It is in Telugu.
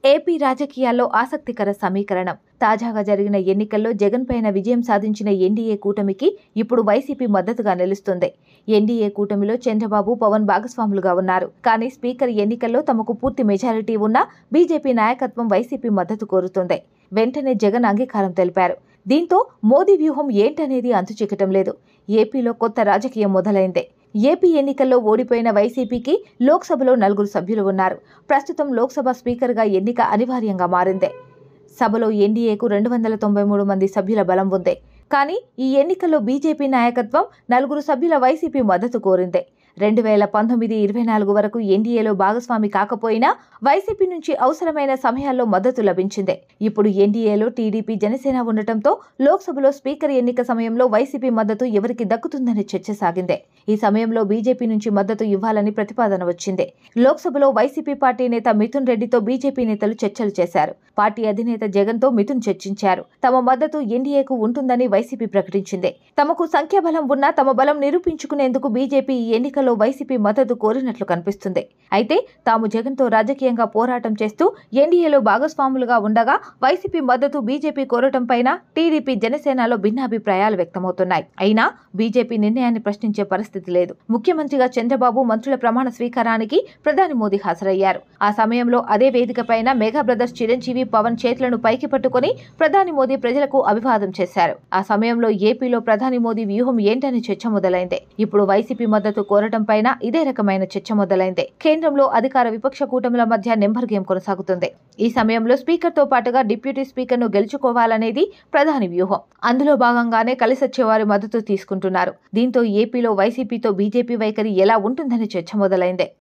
ఏపీ రాజకీయాల్లో ఆసక్తికర సమీకరణం. తాజాగా జరిగిన ఎన్నికల్లో జగన్ పైన విజయం సాధించిన ఎన్డీఏ కూటమికి ఇప్పుడు వైసీపీ మద్దతుగా నిలుస్తుంది. ఎన్డీఏ కూటమిలో చంద్రబాబు, పవన్ భాగస్వాములుగా ఉన్నారు. కానీ స్పీకర్ ఎన్నికల్లో తమకు పూర్తి మెజారిటీ ఉన్నా బీజేపీ నాయకత్వం వైసీపీ మద్దతు కోరుతుంది. వెంటనే జగన్ అంగీకారం తెలిపారు. దీంతో మోదీ వ్యూహం ఏంటనేది అంతుచిక్కటం లేదు. ఏపీలో కొత్త రాజకీయం మొదలైంది. ఏపీ ఎన్నికల్లో ఓడిపోయిన వైసీపీకి లోక్సభలో 4 సభ్యులు ఉన్నారు. ప్రస్తుతం లోక్సభ స్పీకర్గా ఎన్నిక అనివార్యంగా మారింది. సభలో ఎన్డీఏకు 293 మంది సభ్యుల బలం ఉంది. కానీ ఈ ఎన్నికల్లో బీజేపీ నాయకత్వం 4 సభ్యుల వైసీపీ మద్దతు కోరింది. 2019-24 వరకు ఎన్డీఏలో భాగస్వామి కాకపోయినా వైసీపీ నుంచి అవసరమైన సమయాల్లో మద్దతు లభించింది. ఇప్పుడు ఎన్డీఏలో టీడీపీ, జనసేన ఉండటంతో లోక్సభలో స్పీకర్ ఎన్నిక సమయంలో వైసీపీ మద్దతు ఎవరికి దక్కుతుందని చర్చ సాగింది. ఈ సమయంలో బీజేపీ నుంచి మద్దతు ఇవ్వాలని ప్రతిపాదన వచ్చింది. లోక్సభలో వైసీపీ పార్టీ నేత మిథున్ రెడ్డితో బీజేపీ నేతలు చర్చలు చేశారు. పార్టీ అధినేత జగన్తో మిథున్ చర్చించారు. తమ మద్దతు ఎన్డీఏకు ఉంటుందని వైసీపీ ప్రకటించింది. తమకు సంఖ్యాబలం ఉన్నా తమ బలం నిరూపించుకునేందుకు బీజేపీ ఈ ఎన్నికల్లో వైసీపీ మద్దతు కోరినట్లు కనిపిస్తుంది. అయితే తాము జగన్తో రాజకీయంగా పోరాటం చేస్తూ ఎన్డీఏలో భాగస్వాములుగా ఉండగా వైసీపీ మద్దతు బీజేపీ కోరటం పైన టీడీపీ, జనసేనలో భిన్నాభిప్రాయాలు వ్యక్తమవుతున్నాయి. అయినా బీజేపీ నిర్ణయాన్ని ప్రశ్నించే పరిస్థితి లేదు. ముఖ్యమంత్రిగా చంద్రబాబు మంత్రుల ప్రమాణ స్వీకారానికి ప్రధాని మోదీ హాజరయ్యారు. ఆ సమయంలో అదే వేదికపైన మెగా బ్రదర్స్ చిరంజీవి, పవన్ చేతులను పైకి పట్టుకుని ప్రధాని మోదీ ప్రజలకు అభివాదం చేశారు. ఆ సమయంలో ఏపీలో ప్రధాని మోదీ వ్యూహం ఏంటని చర్చ మొదలైంది. ఇప్పుడు వైసీపీ మద్దతు కోరటం పైన ఇదే రకమైన చర్చ మొదలైంది. కేంద్రంలో అధికార విపక్ష కూటమిల మధ్య నెంబర్ గేమ్ కొనసాగుతుంది. ఈ సమయంలో స్పీకర్తో పాటుగా డిప్యూటీ స్పీకర్ను గెలుచుకోవాలనేది ప్రధాని వ్యూహం. అందులో భాగంగానే కలిసొచ్చే వారి మద్దతు తీసుకుంటున్నారు. దీంతో ఏపీలో వైసీపీతో బీజేపీ వైఖరి ఎలా ఉంటుందని చర్చ మొదలైంది.